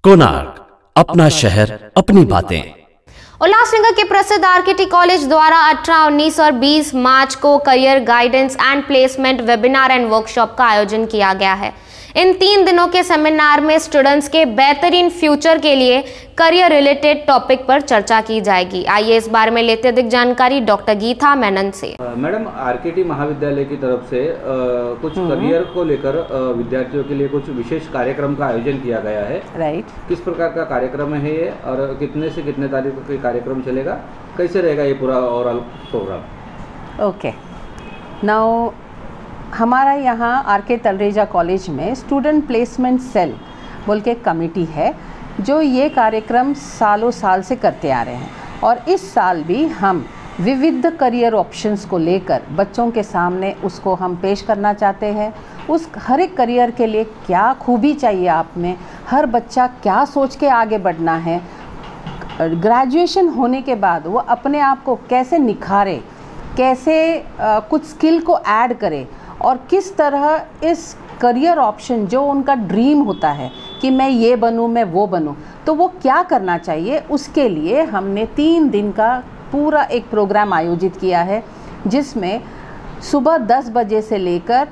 कोणार्क, अपना शहर अपनी बातें। उल्लासनगर के प्रसिद्ध आरकेटी कॉलेज द्वारा 18, 19 और 20 मार्च को career guidance and placement webinar and workshop का आयोजन किया गया है। इन 3 दिनों के सेमिनार में स्टूडेंट्स के बेहतरीन फ्यूचर के लिए करियर रिलेटेड टॉपिक पर चर्चा की जाएगी। आइए इस बारे में लेते अधिक जानकारी डॉक्टर गीता मेनन से। मैडम, आरकेटी महाविद्यालय की तरफ से कुछ करियर को लेकर विद्यार्थियों के लिए कुछ विशेष कार्यक्रम का आयोजन किया गया है। राइट। किस प्रकार का कार्यक्रम है ये और कितने से कितने तारीख को कार्यक्रम चलेगा, कैसे रहेगा ये पूरा ओवरऑल प्रोग्राम? ओके, नाउ हमारा यहाँ आरके तलरेजा कॉलेज में स्टूडेंट प्लेसमेंट सेल बोल के कमेटी है जो ये कार्यक्रम सालों साल से करते आ रहे हैं और इस साल भी हम विविध करियर ऑप्शंस को लेकर बच्चों के सामने उसको हम पेश करना चाहते हैं। उस हर एक करियर के लिए क्या खूबी चाहिए आप में, हर बच्चा क्या सोच के आगे बढ़ना है, ग्रेजुएशन होने के बाद वो अपने आप को कैसे निखारे, कैसे कुछ स्किल को ऐड करे और किस तरह इस करियर ऑप्शन जो उनका ड्रीम होता है कि मैं ये बनूं, मैं वो बनूं, तो वो क्या करना चाहिए, उसके लिए हमने 3 दिन का पूरा एक प्रोग्राम आयोजित किया है जिसमें सुबह 10 बजे से लेकर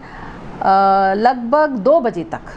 लगभग 2 बजे तक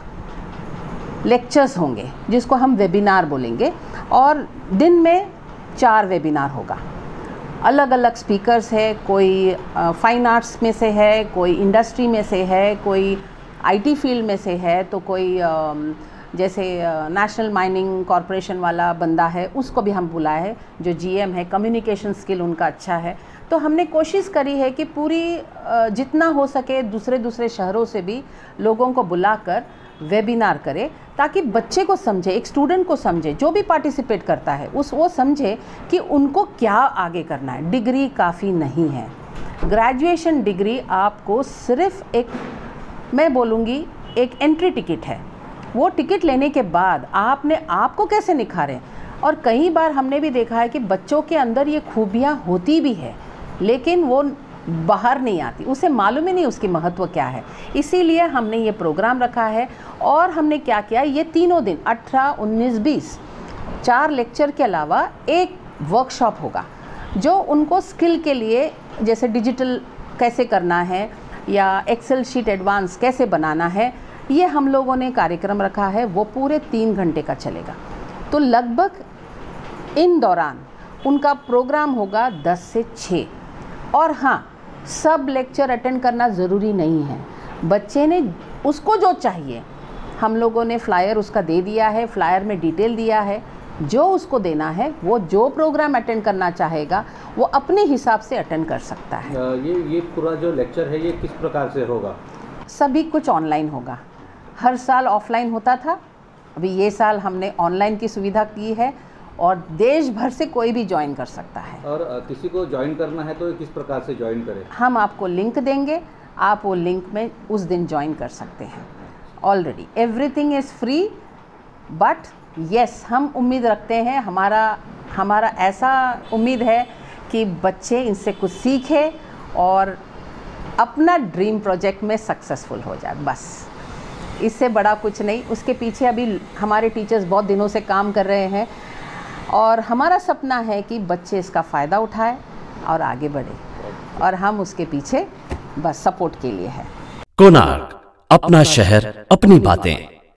लेक्चर्स होंगे जिसको हम वेबिनार बोलेंगे और दिन में 4 वेबिनार होगा। अलग अलग स्पीकर्स है, कोई फाइन आर्ट्स में से है, कोई इंडस्ट्री में से है, कोई आईटी फील्ड में से है, तो कोई जैसे नेशनल माइनिंग कॉरपोरेशन वाला बंदा है उसको भी हम बुलाए हैं जो जीएम है, कम्युनिकेशन स्किल उनका अच्छा है। तो हमने कोशिश करी है कि पूरी जितना हो सके दूसरे शहरों से भी लोगों को बुलाकर वेबिनार करें ताकि बच्चे को समझे, एक स्टूडेंट को समझे, जो भी पार्टिसिपेट करता है वो समझे कि उनको क्या आगे करना है। डिग्री काफ़ी नहीं है, ग्रेजुएशन डिग्री आपको सिर्फ एक, मैं बोलूँगी एक एंट्री टिकट है। वो टिकट लेने के बाद आपने आपको कैसे निखारें, और कई बार हमने भी देखा है कि बच्चों के अंदर ये खूबियाँ होती भी है लेकिन वो बाहर नहीं आती, उसे मालूम ही नहीं उसकी महत्व क्या है। इसीलिए हमने ये प्रोग्राम रखा है और हमने क्या किया, ये तीनों दिन 18, 19, 20 4 लेक्चर के अलावा एक वर्कशॉप होगा जो उनको स्किल के लिए, जैसे डिजिटल कैसे करना है या एक्सेल शीट एडवांस कैसे बनाना है, ये हम लोगों ने कार्यक्रम रखा है। वो पूरे 3 घंटे का चलेगा। तो लगभग इन दौरान उनका प्रोग्राम होगा 10 से 6। और हाँ, सब लेक्चर अटेंड करना ज़रूरी नहीं है। बच्चे ने उसको जो चाहिए, हम लोगों ने फ्लायर उसका दे दिया है, फ्लायर में डिटेल दिया है, जो उसको देना है वो जो प्रोग्राम अटेंड करना चाहेगा वो अपने हिसाब से अटेंड कर सकता है। ये पूरा जो लेक्चर है ये किस प्रकार से होगा? सभी कुछ ऑनलाइन होगा। हर साल ऑफलाइन होता था, अभी ये साल हमने ऑनलाइन की सुविधा की है और देश भर से कोई भी ज्वाइन कर सकता है। और किसी को ज्वाइन करना है तो किस प्रकार से ज्वाइन करें? हम आपको लिंक देंगे, आप वो लिंक में उस दिन ज्वाइन कर सकते हैं। Already everything is free, but yes, हम उम्मीद रखते हैं, हमारा ऐसा उम्मीद है कि बच्चे इनसे कुछ सीखें और अपना ड्रीम प्रोजेक्ट में सक्सेसफुल हो जाए। बस इससे बड़ा कुछ नहीं। उसके पीछे अभी हमारे टीचर्स बहुत दिनों से काम कर रहे हैं और हमारा सपना है कि बच्चे इसका फ़ायदा उठाएं और आगे बढ़े, और हम उसके पीछे बस सपोर्ट के लिए हैं। कोणार्क, अपना शहर अपनी बातें।